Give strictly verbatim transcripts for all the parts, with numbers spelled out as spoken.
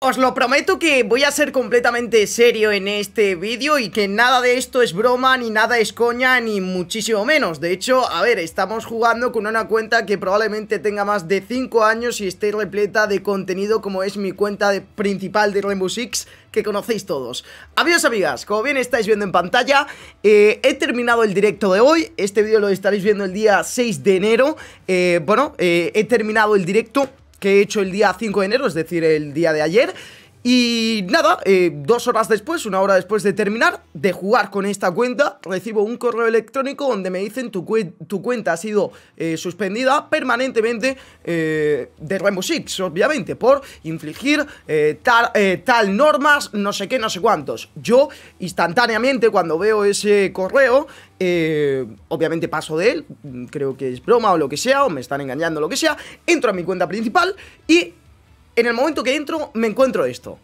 os lo prometo que voy a ser completamente serio en este vídeo y que nada de esto es broma, ni nada es coña, ni muchísimo menos. De hecho, a ver, estamos jugando con una cuenta que probablemente tenga más de cinco años y esté repleta de contenido como es mi cuenta de, principal de Rainbow Six, que conocéis todos. Amigos, amigas, como bien estáis viendo en pantalla, eh, he terminado el directo de hoy. Este vídeo lo estaréis viendo el día seis de enero. eh, Bueno, eh, he terminado el directo que he hecho el día cinco de enero, es decir, el día de ayer. Y nada, eh, dos horas después, una hora después de terminar de jugar con esta cuenta, recibo un correo electrónico donde me dicen tu, cu tu cuenta ha sido eh, suspendida permanentemente eh, de Rainbow Six, obviamente, por infligir eh, tal, eh, tal normas, no sé qué, no sé cuántos. Yo, instantáneamente, cuando veo ese correo, Eh, obviamente paso de él, creo que es broma o lo que sea, o me están engañando o lo que sea, entro a mi cuenta principal y en el momento que entro me encuentro esto.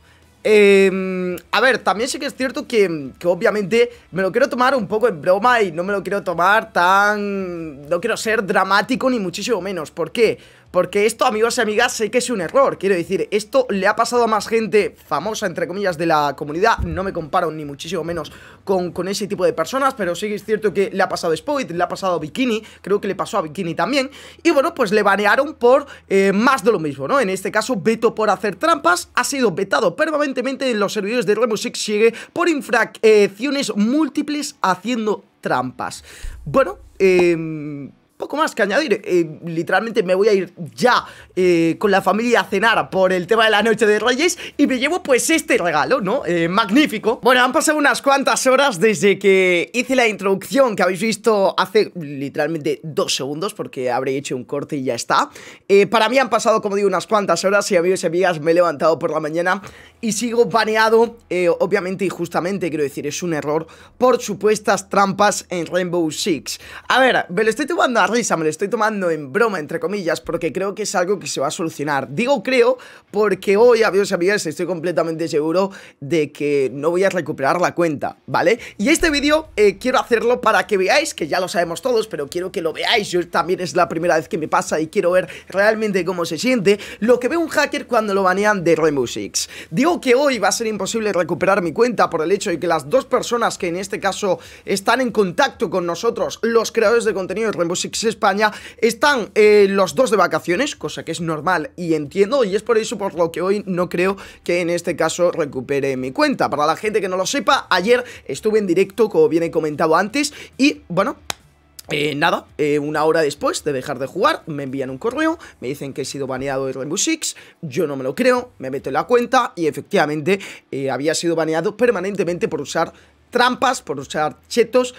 Eh, a ver, también sí que es cierto que, que obviamente me lo quiero tomar un poco en broma y no me lo quiero tomar tan... no quiero ser dramático ni muchísimo menos. ¿Por qué? Porque esto, amigos y amigas, sé que es un error. Quiero decir, esto le ha pasado a más gente famosa, entre comillas, de la comunidad. No me comparo ni muchísimo menos con, con ese tipo de personas, pero sí que es cierto que le ha pasado a Spoit, le ha pasado a Bikini, creo que le pasó a Bikini también. Y bueno, pues le banearon por eh, más de lo mismo, ¿no? En este caso, veto por hacer trampas. Ha sido vetado permanentemente en los servidores de Rainbow Six Siege por infracciones múltiples haciendo trampas. Bueno, eh... poco más que añadir, eh, literalmente me voy a ir ya eh, con la familia a cenar por el tema de la noche de Reyes y me llevo pues este regalo, ¿no? Eh, magnífico. Bueno, han pasado unas cuantas horas desde que hice la introducción que habéis visto hace literalmente dos segundos porque habré hecho un corte y ya está. Eh, para mí han pasado, como digo, unas cuantas horas y amigos y amigas, me he levantado por la mañana y sigo baneado, eh, obviamente y justamente, quiero decir, es un error por supuestas trampas en Rainbow Six. A ver, me lo estoy tomando a risa, me lo estoy tomando en broma, entre comillas, porque creo que es algo que se va a solucionar. Digo creo porque hoy, amigos y amigas, estoy completamente seguro de que no voy a recuperar la cuenta, ¿vale? Y este vídeo eh, quiero hacerlo para que veáis, que ya lo sabemos todos, pero quiero que lo veáis. Yo también es la primera vez que me pasa y quiero ver realmente cómo se siente lo que ve un hacker cuando lo banean de Rainbow Six. Digo que hoy va a ser imposible recuperar mi cuenta por el hecho de que las dos personas que en este caso están en contacto con nosotros, los creadores de contenido de Rainbow Six España, están eh, los dos de vacaciones, cosa que es normal y entiendo, y es por eso por lo que hoy no creo que en este caso recupere mi cuenta. Para la gente que no lo sepa, ayer estuve en directo, como bien he comentado antes, y bueno... Eh, nada, eh, una hora después de dejar de jugar, me envían un correo, me dicen que he sido baneado de Rainbow Six, yo no me lo creo, me meto en la cuenta y efectivamente eh, había sido baneado permanentemente por usar trampas, por usar chetos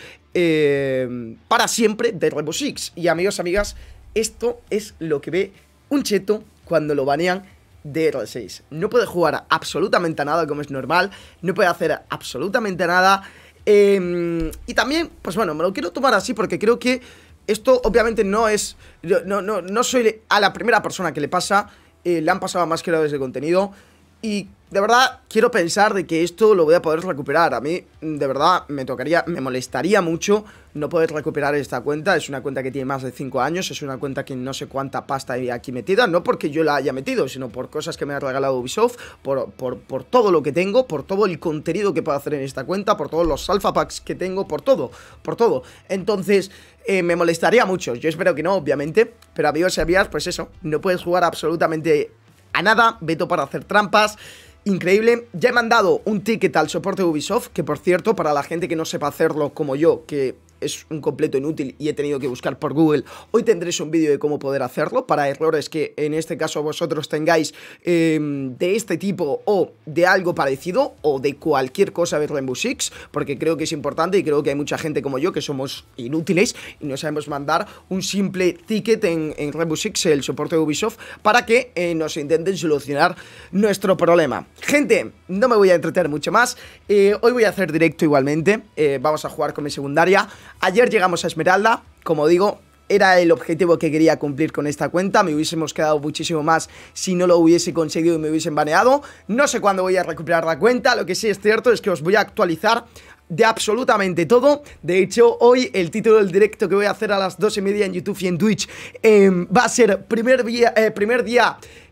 eh, para siempre de Rainbow Six. Y amigos, amigas, esto es lo que ve un cheto cuando lo banean de R seis. No puede jugar absolutamente a nada como es normal, no puede hacer absolutamente nada. Eh, y también, pues bueno, me lo quiero tomar así porque creo que esto obviamente no es... No, no, no soy a la primera persona que le pasa, eh, le han pasado a más creadores de contenido. Y de verdad quiero pensar de que esto lo voy a poder recuperar. A mí de verdad me tocaría, me molestaría mucho no poder recuperar esta cuenta. Es una cuenta que tiene más de cinco años, es una cuenta que no sé cuánta pasta hay aquí metida. No porque yo la haya metido, sino por cosas que me ha regalado Ubisoft, por, por, por todo lo que tengo, por todo el contenido que puedo hacer en esta cuenta, por todos los alpha packs que tengo, por todo, por todo. Entonces... Eh, me molestaría mucho, yo espero que no, obviamente. Pero amigos y amigas, pues eso, no puedes jugar absolutamente a nada, veto para hacer trampas. Increíble, ya he mandado un ticket al soporte de Ubisoft, que por cierto, para la gente que no sepa hacerlo como yo, que es un completo inútil y he tenido que buscar por Google, hoy tendréis un vídeo de cómo poder hacerlo para errores que en este caso vosotros tengáis eh, de este tipo o de algo parecido o de cualquier cosa de Rainbow Six, porque creo que es importante y creo que hay mucha gente como yo que somos inútiles y no sabemos mandar un simple ticket en, en Rainbow Six, el soporte de Ubisoft, para que eh, nos intenten solucionar nuestro problema. Gente, no me voy a entretener mucho más, eh, hoy voy a hacer directo igualmente, eh, vamos a jugar con mi secundaria. Ayer llegamos a Esmeralda, como digo, era el objetivo que quería cumplir con esta cuenta. Me hubiésemos quedado muchísimo más si no lo hubiese conseguido y me hubiesen baneado. No sé cuándo voy a recuperar la cuenta, lo que sí es cierto es que os voy a actualizar de absolutamente todo. De hecho, hoy el título del directo que voy a hacer a las dos y media en YouTube y en Twitch eh, va a ser primer día, eh, primer día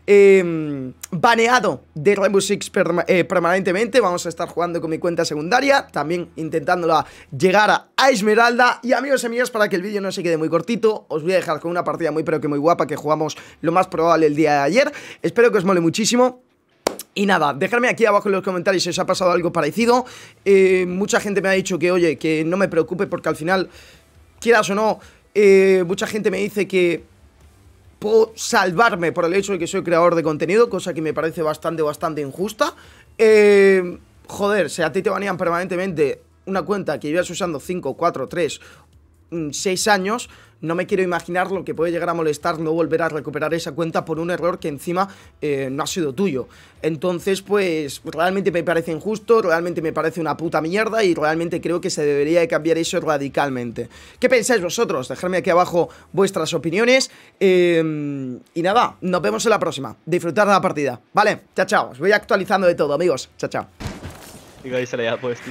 eh, baneado de Rainbow Six perma eh, permanentemente. Vamos a estar jugando con mi cuenta secundaria, también intentándola llegar a, a Esmeralda. Y amigos y amigas, para que el vídeo no se quede muy cortito, os voy a dejar con una partida muy pero que muy guapa que jugamos lo más probable el día de ayer. Espero que os mole muchísimo. Y nada, dejadme aquí abajo en los comentarios si os ha pasado algo parecido. eh, Mucha gente me ha dicho que, oye, que no me preocupe porque al final, quieras o no, eh, mucha gente me dice que puedo salvarme por el hecho de que soy creador de contenido, cosa que me parece bastante, bastante injusta. eh, Joder, si a ti te banean permanentemente una cuenta que llevas usando cinco, cuatro, tres, seis años, no me quiero imaginar lo que puede llegar a molestar no volver a recuperar esa cuenta por un error que encima eh, no ha sido tuyo. Entonces, pues, realmente me parece injusto, realmente me parece una puta mierda y realmente creo que se debería de cambiar eso radicalmente. ¿Qué pensáis vosotros? Dejadme aquí abajo vuestras opiniones. Eh, y nada, nos vemos en la próxima. Disfrutar de la partida. Vale, chao, chao. Os voy actualizando de todo, amigos. Chao, chao. Digo, ahí se le ha puesto.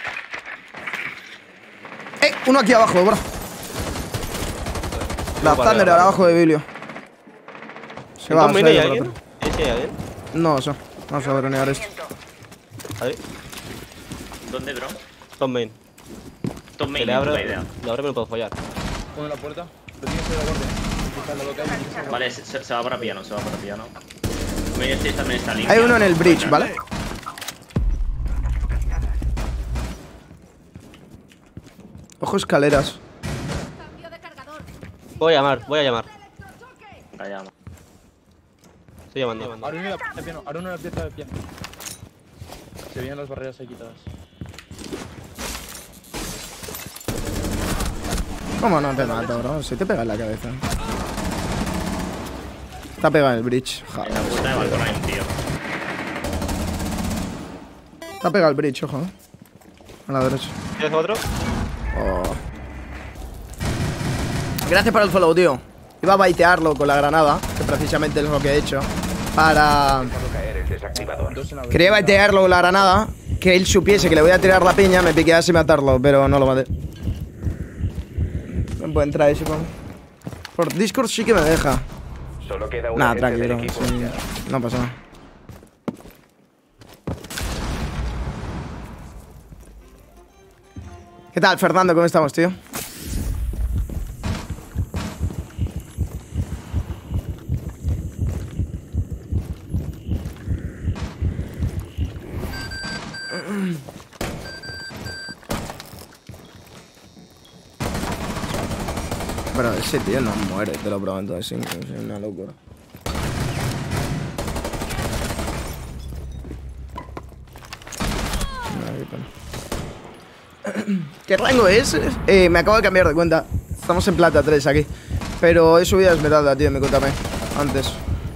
Eh, uno aquí abajo, bro. La Vale, Thunder vale. abajo de Biblio. Se va, ¿En se Tom va Main hay por alguien? otro. ¿Sí, sí hay alguien? No, eso. Vamos a bronear esto. Ahí. ¿Dónde, bro? Tom Main. Tom Que Main, le ni abro, puta idea. le abro y me lo puedo follar. Uno en la puerta. Lo tienes que ir a corte. Empezando lo que hay. Vale, se, se- se va para piano, se va para piano. Main Stage también está limpio. Hay uno en el bridge, ¿vale? Ojo escaleras. Voy a llamar, voy a llamar. Allá. Estoy llamando. Ahora uno en la pieza de piano. Ahora uno en la pieza de piano. Se vienen las barreras ahí quitadas. ¿Cómo no te mato, bro? Si te pega en la cabeza. Te ha pegado en el bridge. En Joder. la puerta de balcón hay un tío. Te ha pegado el bridge, ojo. A la derecha. ¿Tienes otro? Oh. Gracias por el follow, tío. Iba a baitearlo con la granada, que precisamente es lo que he hecho. Para... Dos en la Quería baitearlo con la granada, que él supiese que le voy a tirar la piña, me piquease y matarlo, pero no lo maté. No puede entrar ese, con... Por Discord sí que me deja. Solo queda una Nah, gente tranquilo. del equipo. Sí, no pasa nada. ¿Qué tal, Fernando? ¿Cómo estamos, tío? Pero ese tío no muere, te lo prometo, es una locura. ¿Qué rango es? Eh, me acabo de cambiar de cuenta. Estamos en plata tres aquí. Pero he subido a Esmeralda, tío, me cuéntame. Antes.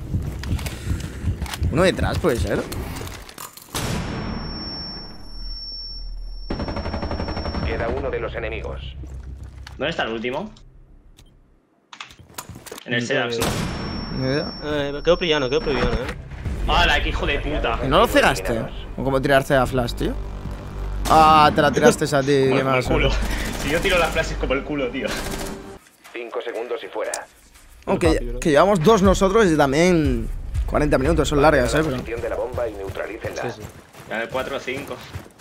Uno detrás puede ser. Queda uno de los enemigos. ¿Dónde está el último? En el Sedax, ¿no? Ni idea. Eh, quedo brillano, quedo brillano, eh. ¡Hala, qué hijo de puta! ¿Y no lo cegaste? ¿O cómo tirarse a Flash, tío? Ah, te la tiraste a ti. Como, ¿Qué como el más? culo. Si yo tiro las flashes como el culo, tío. Cinco segundos y fuera. Aunque que llevamos dos nosotros y también cuarenta minutos, son largas, eh, La pero... posición de la bomba y neutralícenla. Sí, sí. Dame cuatro o cinco.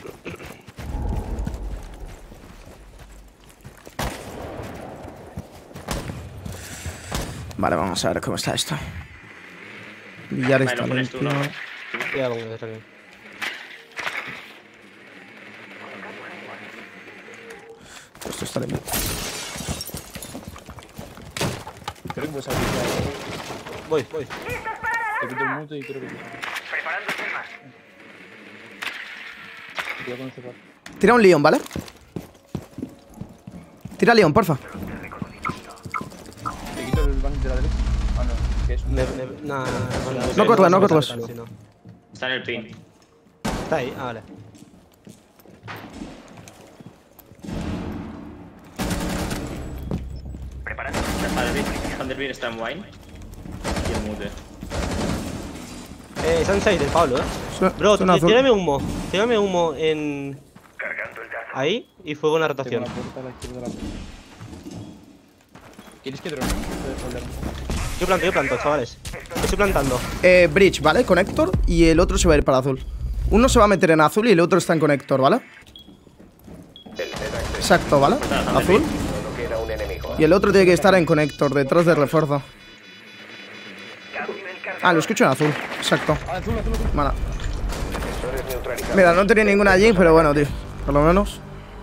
Vale, vamos a ver cómo está esto. Billar Vale, está lo pones tú, limpio. ¿no? Cuidado con eso aquí. Esto está limpio. Creo que puedes abrir ya. Voy, voy. Te quito el mute y creo que puedes abrir. Cuidado con este par. Tira un Leon, ¿vale? Tira Leon, porfa. Te quito el bank de la derecha. Ah, no. ¿Qué es? Me, me, nah, no, No cortas, no cortas. Sí, no. Está en el pin. Está ahí, ah, vale. Thunderbird está en wine. Y el mute. Eh, Sunshine del Pablo, eh. Su- Bro, suena tí- azul. tírame humo. Tírame humo en. Ahí y fuego en la Tengo rotación. la puerta a la izquierda de la puerta. ¿Quieres que drone? Puedes volver. Yo planto, yo planto, chavales. Estoy plantando. Eh, bridge, ¿vale? Connector. Y el otro se va a ir para azul. Uno se va a meter en azul y el otro está en connector, ¿vale? Exacto, ¿vale? Azul. Solo queda un enemigo. Y el otro tiene que estar en connector, detrás del refuerzo. Ah, lo escucho en azul. Exacto. Azul, azul, azul. Vale. Sensores neutralizados. Mira, no tenía ninguna allí, pero bueno, tío. Por lo menos.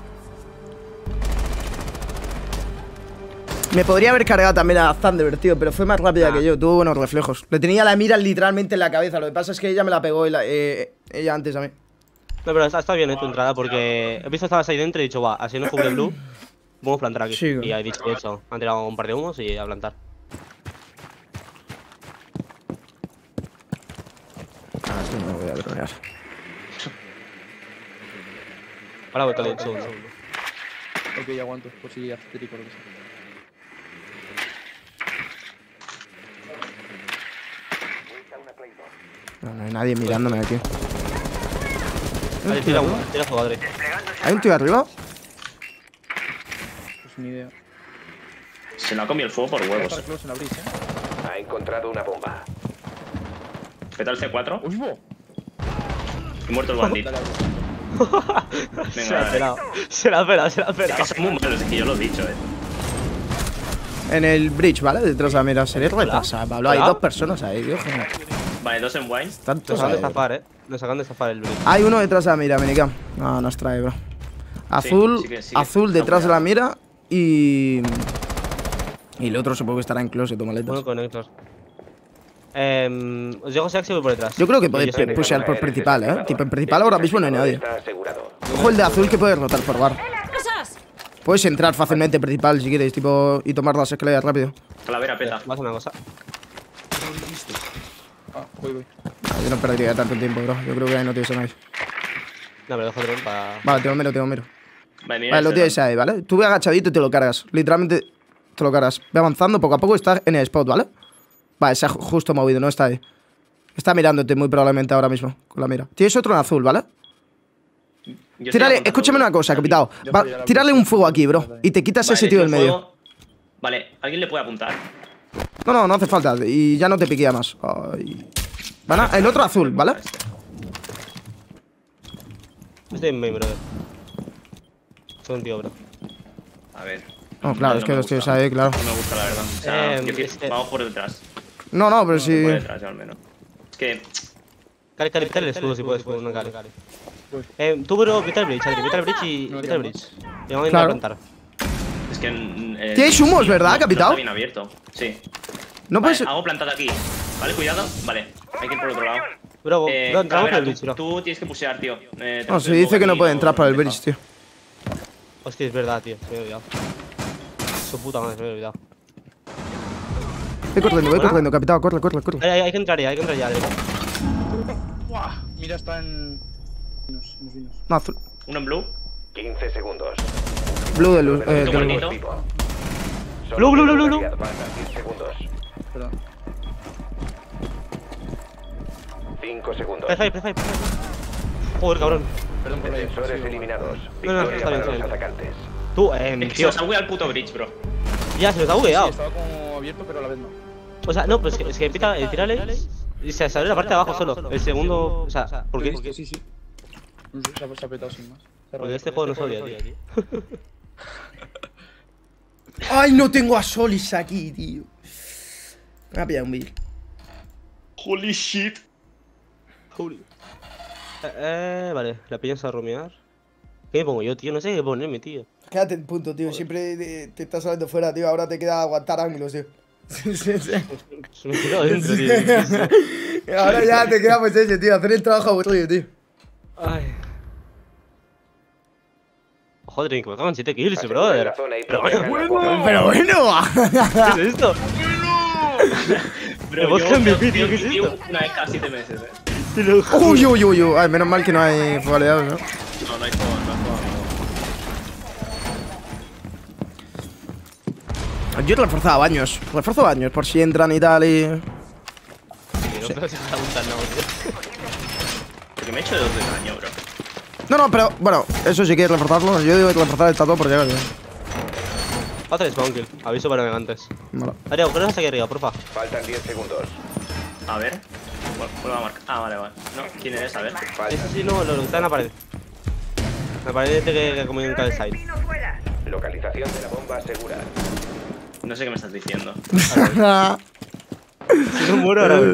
Me podría haber cargado también a Thunder, tío, pero fue más rápida Ah. que yo. Tuvo buenos reflejos. Le tenía la mira literalmente en la cabeza. Lo que pasa es que ella me la pegó y la- eh, ella antes a mí. No, pero está, está bien, eh, tu entrada, porque he visto que estabas ahí dentro y he dicho, va, así no cubre blue. Vamos a plantar aquí. Sí. Y he dicho, de hecho, han tirado un par de humos y a plantar. Ah, sí, me voy a dronear. Ahora voy a un segundo. Ok, aguanto, por si hace trico o lo que sea. No, no hay nadie mirándome aquí. Vale, tira uno, tira fuego, Adri. ¿Hay un tío arriba? Pues ni idea. Se lo ha comido el fuego por Voy a huevos. estar close en la bridge, eh. Ha encontrado una bomba. ¿Qué tal C cuatro? ¡Uy, bo! He muerto el bandit. Dale, dale. Se Venga, la ha dale. pelado. Se la ha pelado, se la ha Es que pelado. son muy malos, es que yo lo he dicho, eh. En el bridge, ¿vale? Detrás de la mira. Sería repasada, Pablo. Hay Hola. dos personas ahí, tío. joder. Vale, dos en wine. Nos Tantos acaban de ahí. estafar, eh. Nos acaban de estafar el bridge. Hay uno detrás de la mira, Minicam. No, nos trae, bro. Azul, sí que- sí que- azul ten detrás de la cuidado. mira y... Y el otro supongo que estará en closet o maletas. Bueno, conector. Eh, os llego Sax y voy por detrás. Yo creo que Y puede yo sé que- pushear por principal, ¿eh? Tipo, en principal ahora mismo no hay nadie. Está asegurado. Ojo el de azul que puedes rotar por bar. Puedes entrar fácilmente en principal si quieres, tipo, y tomar las escaleras rápido. Calavera peta. Vas a una cosa. Ah, voy, voy. Yo no perdería tanto tiempo, bro. Yo creo que ahí no tienes a nadie. No, pero dejo el drone para. Vale, tengo mero, tengo mero. Vale, mira. Vale, lo este tienes drone. ahí, ¿vale? Tú ve agachadito y te lo cargas. Literalmente te lo cargas. Ve avanzando, poco a poco está en el spot, ¿vale? Vale, se ha ju- justo movido, no está ahí. Está mirándote muy probablemente ahora mismo, con la mira. Tienes otro en azul, ¿vale? Yo estoy Tírale, apuntando escúchame uno. una cosa, Aquí. capitao. Ya Va, fue, ya la tírale vi. un fuego aquí, bro. Y te quitas Vale, ese tío tiro del medio. fuego. Vale, ¿alguien le puede apuntar? No, no, no hace falta. Y ya no te piquea más. Ay. Van a- el otro azul, ¿vale? Estoy en main, brother. Soy un tío, bro. A ver. No, claro, No, es no que me los tíos gusta. ahí, claro. No me gusta, la verdad. O sea, Eh, yo quiero- este- vamos por detrás. No, no, pero sí. Por detrás, yo al menos. Es que. Cali, Cali, quita el escudo si puedes, pues, no Cali. Voy. Eh, tú, bro, quita el bridge, Adri, quita el bridge y. No, Quita el tío, bridge. Y vamos a Claro. intentar plantar. Es que. mm, eh, Tienes humos, sí, ¿verdad, no- no capitao? Está bien abierto. Sí. No Vale, puedes. hago plantada aquí. Vale, cuidado. Vale, hay que ir por otro lado. Bro, Eh, bro, entramos por Calavera, el bridge, tú, bro. tú tienes que pusear, tío. Eh, te No, puedes se dice mover que no aquí, puede entrar por el deja. bridge, tío. Hostia, es verdad, tío. Se me había olvidado. Su puta madre, se me había olvidado. Voy corriendo, voy corriendo, capitán. Corre, corre, corre. Hay, hay, hay que entrar ya, hay que entrar ya, Adri. ¡Buah! Mira, está en. Vinos, en los vinos. No, azul. Uno en blue. quince segundos. Blue de luz. Eh, Qué de luz. bonito. Solo Blue, blue, queda blue, una blue. aliado. Van diez segundos. Perdón. cinco segundos. Prefire, prefire, prefire. Joder, cabrón. Perdón por la Defensores eliminados. No, no, Victoria está bien, para está los bien. atacantes. Tú, eh, Es que se tío. nos ha bugueado el puto bridge, bro. Ya, se nos ha Sí, bugueado. estaba como abierto, pero a la vez no. O sea, no, pero es que, es que empieza el tirale y se sale la parte de abajo solo. El segundo. O sea, ¿por qué? Sí, sí. No sé, se ha- se ha apretado sin más. Se ha Porque rayado. este juego no se odia, tío. Ay, no tengo a Solis aquí, tío. Me voy a pillar un bill. Holy shit. Eh, eh, vale, la pillas a rumear. ¿Qué me pongo yo, tío? No sé qué ponerme, tío. Quédate en punto, tío. Siempre te, te estás saliendo fuera, tío. Ahora te queda aguantar ángulos, tío. Sí, sí, sí. Se me quedó dentro, tío. Ahora ya te queda pues ese, tío. Hacer el trabajo aburrido, tío. Ay. Joder, que me cagan siete kills, Aseguren brother. la zona y Pero protejan la bueno, bomba. Pero bueno. ¿qué es esto? Bro, Vos yo que M V P, yo tío, ¿qué es viví esto? una vez cada siete meses, eh. Te lo juro. Uy, uy, uy, uy. Ay, menos mal que no hay fogueados, ¿no? No, no hay juego, no hay juego. Yo he reforzado baños. Refuerzo baños por si entran y tal y. No, pero si está gustando, tío. Porque me he hecho de dos de daño, bro. No, no, pero bueno, eso sí quieres reforzarlo. Yo digo reforzar el tatuado por llegar. ¿Eh? Hacer spawn kill. Aviso para navegantes. Vale. Ariel, ¿qué aquí arriba, porfa? Faltan diez segundos. A ver. Vuelvo a marcar. Ah, vale, vale. No, ¿quién eres? A ver. Sí, Faltan. sí, sí, no, lo que está en la pared. La pared este que, que comunica el site. Localización de la bomba segura. No sé qué me estás diciendo. Si no muero ahora.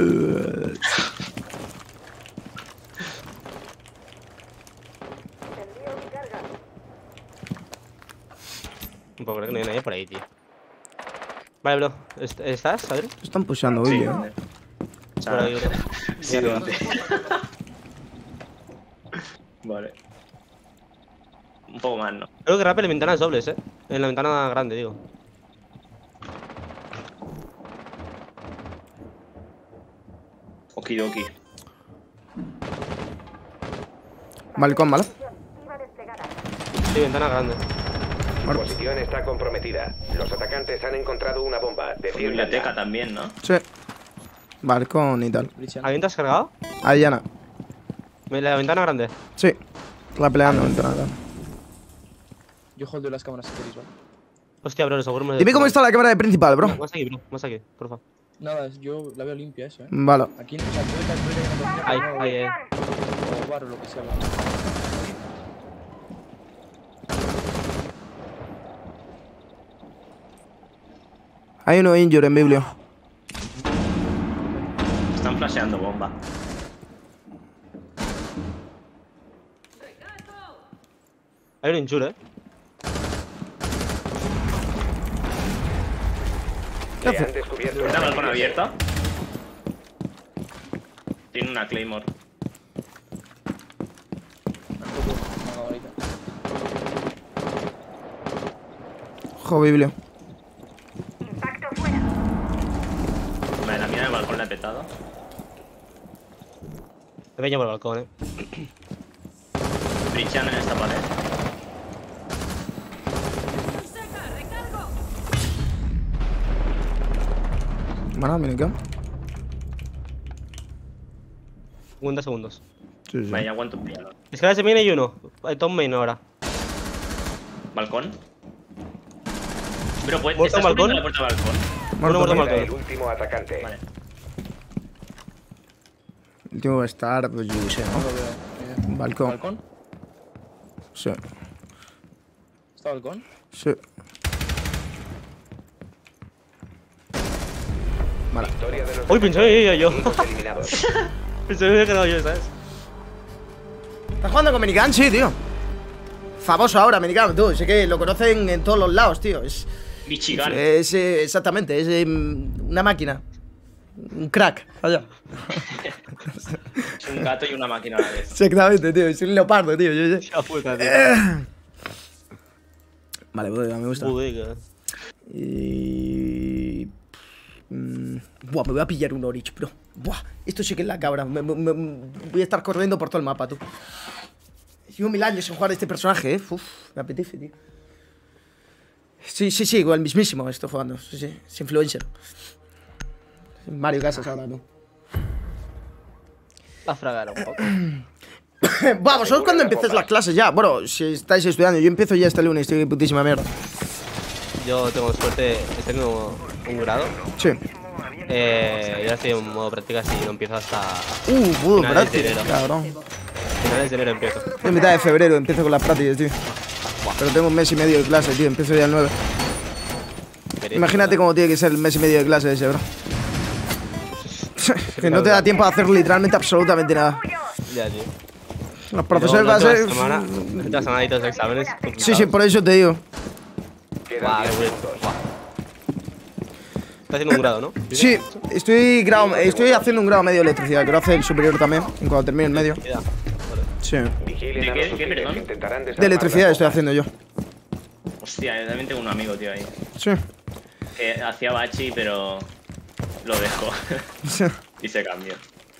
Un poco, creo que no hay nadie por ahí, tío. Vale, bro. ¿Est- ¿Estás? A ver. Están pushando, Sí, vídeo. ¿dónde? O sea, Por ahí, bro. sí, ¿dónde? Vale. Un poco más, ¿no? Creo que rappel en ventanas dobles, eh. En la ventana grande, digo. Okidoki. Balcón, ¿vale? Sí, ventana grande. Su posición está comprometida. Los atacantes han encontrado una bomba. Defiéndanla. Biblioteca también, ¿no? Sí. Balcón y tal. Breachando. ¿Alguien te has cargado? Ahí, Ana. ¿La ventana grande? Sí. La peleando, ventana grande. Yo holdeo las cámaras si queréis, ¿vale? Hostia, bro, seguro me... Dime cómo está la cámara de principal, bro. Más aquí, bro. Más aquí, porfa. Nada, yo la veo limpia eso, eh. Vale. Aquí, o sea, puede estar puede que no Ahí, tenga ahí, eh. o bar o lo que sea. Hay uno injured en Biblio. Están flasheando bomba. Hay un insure, eh. ¿Qué Le hace? han descubierto ¿Está una balcón posición. abierto? Tiene una Claymore. Tampoco una ahorita. Ojo, Biblio. Vale, la mía del balcón la he petado. Te peño por el balcón, eh. Breachando en esta pared. Bueno, mira acá. cincuenta segundos. Sí, sí. Vale, ya aguanto un piano. Escala se viene y uno. Hay top main ahora. ¿Balcón? Pero puede. ¿Muerto ¿Estás balcón? cubriendo la puerta del balcón? Uno muerto Muerto, balcón. Era el último atacante. Vale. El último va a estar, pues yo qué sé, No ¿no? lo veo. eh. Balcón. ¿Balcón? Sí. ¿Está balcón? Sí. Vale. Victoria de los Uy, pensé que iba yo. equipos eliminados. Pensé que me había quedado yo, ¿sabes? ¿Estás jugando con Minigun? Sí, tío. Famoso ahora, Minigun, tú. Sé que lo conocen en todos los lados, tío. Es, Michigan. es eh, exactamente, es eh, una máquina. Un crack. Vaya. Es un gato y una máquina a la vez. Exactamente, tío. Es un leopardo, tío. Yo sé. Ya puta, tío. Vale, bodega, me gusta. Bodega. Y... mm, buah, me voy a pillar un Orich, bro. Buah, esto sí que es la cabra. Me- me- me- voy a estar corriendo por todo el mapa, tú. Llevo mil años en jugar a este personaje, eh. Uf, me apetece, tío. Sí, sí, sí, igual mismísimo estoy jugando. Sí, sí, es influencer. Mario Casas ahora, ¿no? A fragar un poco. Buah, vosotros cuando empieces las clases ya. Bueno, si estáis estudiando, yo empiezo ya este lunes, estoy de putísima mierda. Yo tengo suerte, tengo un grado. Sí. Eh, yo ahora estoy en modo prácticas y no empiezo hasta Uh, pudo, Finales de prácticas, enero. cabrón. finales de enero empiezo. En mitad de febrero empiezo con las prácticas, tío. Pero tengo un mes y medio de clase, tío. Empiezo ya el nueve. Imagínate cómo tiene que ser el mes y medio de clase ese, bro. Que no te da tiempo a hacer literalmente absolutamente nada. Ya, tío. Los profesores van a ser... Semana, esta semana y todos los exámenes. Sí, sí, por eso te digo. Quedan Guau, diez qué bueno. segundos. Guau. Estás haciendo un grado, ¿no? Sí, estoy, grado, estoy haciendo un grado medio de electricidad. Quiero hacer el superior también, cuando termine el medio. Ya. Vale. Sí. Vigilen ¿De a qué? los ¿Qué, sutiles perdón? que intentarán De desarmar electricidad la estoy bomba. haciendo yo. Hostia, yo también tengo un amigo, tío, ahí. Sí. Que hacía bachi, pero lo dejó. Y se cambió.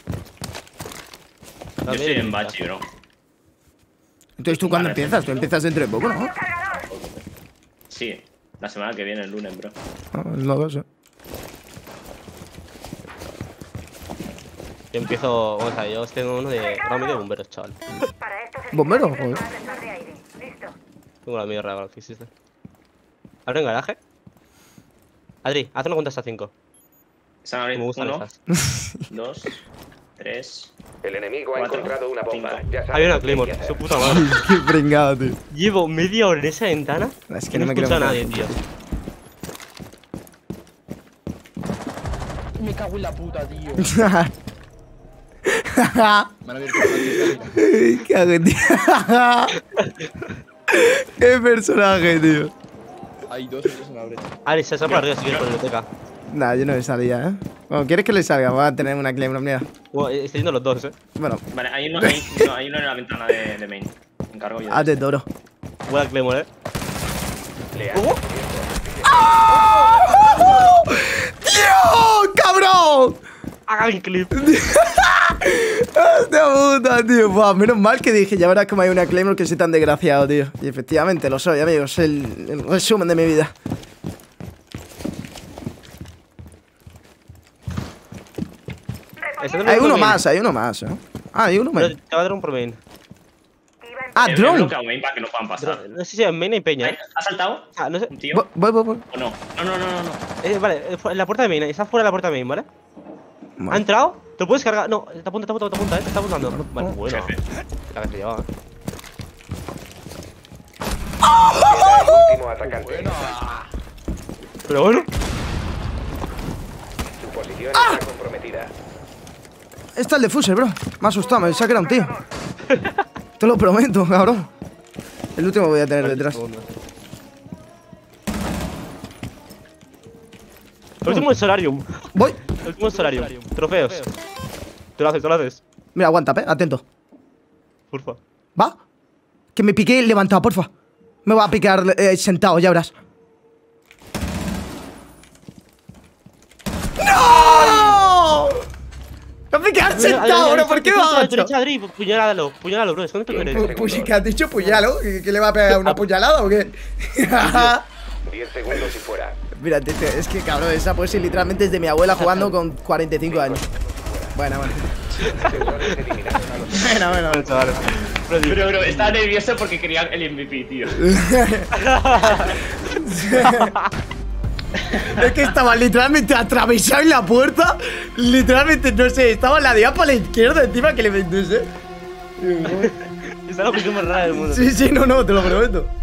Yo También estoy en está. bachi, bro. Entonces, ¿tú cuándo Vale, empiezas? Tú empiezas dentro de poco, ¿no? Sí, la semana que viene, el lunes, bro. Ah, no lo sé. Yo empiezo, o sea, yo tengo uno de grado medio de bomberos, chaval. ¿Bombero? Joder. Tengo la medio real que existe. ¿Abre en garaje? Adri, haz una cuenta hasta cinco. Están Me abriendo. gustan Uno, esas. dos, tres. El enemigo ha Cuatro, encontrado una bomba. cinco. Ya sabes Hay una lo que Claymore, hay que su hacer. puta madre. Qué pringado, tío. Llevo media hora en esa ventana. Es Que que no, no me escucho a quiero nadie, tío. Me cago en la puta, tío. Me han abierto una tienda. Cago en tío. Qué personaje, tío. Hay dos y tres en la brecha. Adri, se sale por arriba si quieres por la biblioteca. Nah, yo no me salía, ¿eh? Bueno, ¿quieres que le salga? Voy a tener una Claymore, mira. Bueno, estoy yendo los dos, eh. Bueno, Vale, hay uno, hay, no, hay uno en la ventana de, de main. Me encargo yo. de hazte este. toro. Voy a Claymore, eh. Le ha- ¡Dios, cabrón! Haga el clip. ¡Hostia puta, tío! Buah, menos mal que dije, ya verás como hay una Claymore que soy tan desgraciado, tío. Y efectivamente lo soy, amigos. El, el resumen de mi vida. Está en Hay el uno main. más, hay uno más, ¿eh? Ah, hay uno más. Pero te va a dar un pro main. Ah, He- he drone. bloqueado main para que no puedan pasar. No sé si en main hay peña, Ay, eh. ¿Ha saltado? Ah, no sé. ¿Un tío? Voy, voy, voy. voy. ¿O no? No, no, no, no. no. Eh, vale, eh, fu- en la puerta de main, está fuera de la puerta de main, ¿vale? ¿Ha Vale. entrado? ¿Te lo puedes cargar? No, te apunta, te apunta, te apunta, eh. Te está apuntando. Vale, bueno. Jefe. La que se llevaba. El último atacante. Pero bueno. Su posición ¡Ah! está comprometida. Está el de Fuser, bro. Me ha asustado, me pensaba que era un tío. Te lo prometo, cabrón. El último voy a tener detrás. El último es Solarium. Voy. El último es Solarium. Trofeos. Te lo haces, te lo haces. Mira, aguanta, ¿eh? Atento. Porfa. ¿Va? Que me piqué levantado, porfa. Me va a picar eh, sentado, ya verás. ¡No! ¡Me va a picar sentado, bro! ¿Por qué me ha hecho? Adri, puñaládalo, puñaládalo, bro. ¿Dónde te quieres? Pu- pu- ¿Qué has dicho? ¿Puñalo? ¿Que que le va a pegar una puñalada o qué? diez segundos y fuera. Mira, te- te- es que cabrón, esa pues sí, literalmente es de mi abuela jugando con cuarenta y cinco años. Bueno, bueno. Sensores eliminados. Bueno, bueno. bueno. Chaval. Pero, bro, estaba nervioso porque quería el M V P, tío. Es que estaba literalmente atravesado en la puerta. Literalmente, no sé, estaba la diapa a la izquierda encima que le no sé. Esta es la opción más rara del mundo. Sí, sí, no, no, te lo prometo.